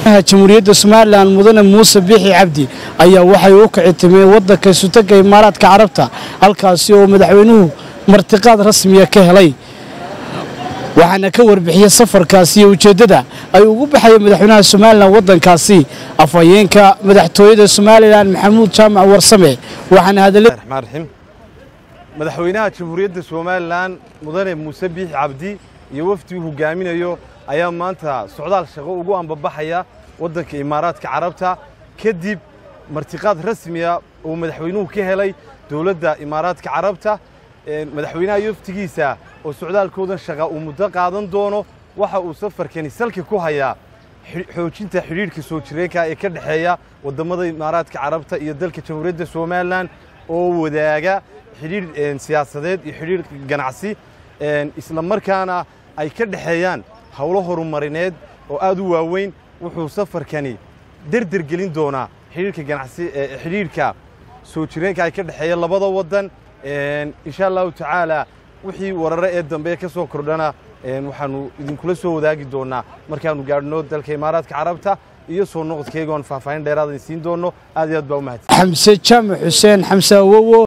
madaxweynaha jamhuuriyadda Soomaaliland mudane Muuse Biixi Cabdi ayaa waxay u kicitimeen wadanka Sultanka Imaaraadka Carabta halkaas oo madaxweynuhu martiqaad rasmi ah ka helay waxaana ka warbixiyay safarkaasi ujeedada ay ugu baxay madaxweynaha Soomaaliland wadankaasi afayeenka madaxtooyada Soomaaliland Maxamuud Jaamac Warsame waxaana hadalay madaxweynaha jamhuuriyadda Soomaaliland mudane Muuse Biixi Cabdi iyo wafdigu hogaaminayo ayaa maanta socdaal shaqo ugu ambabaxaya wadanka Imaaraadka Carabta kadib martiqaad rasmi ah oo madaxweynuhu ka helay dawladda Imaaraadka Carabta madaxweynaha wafdigiisa oo socdaalkooda shaqo uu muddo qaadan doono waxa uu safarkani salka ku hayaa xoojinta xiriirka soo jireenka ee ka dhaxeeya wadamada Imaaraadka Carabta iyo dalka jamhuuriyadda Soomaaliland oo wadaaga xiriir siyaasadeed iyo xiriir ganacsi isla markaana ay ka dhaxeeyaan hawlo horumarineed oo aad u waaweyn wuxuu safarkani dardar gelin doonaa xiriirka ganacsi xiriirka soo jireenka ay ka dhaxeeya labada wadan insha Allah ta'ala wixii warare ee dambe ka soo kordhana waxaanu idinkula soo wadaagi doonaa markaanu gaarno dalka Imaaraadka Carabta iyo soo noqodkeegoon faahfaahin dheeraad ah siin doono aad iyo aad baa u mahadsan Xamse Jaamac Xuseen Xamse Awowo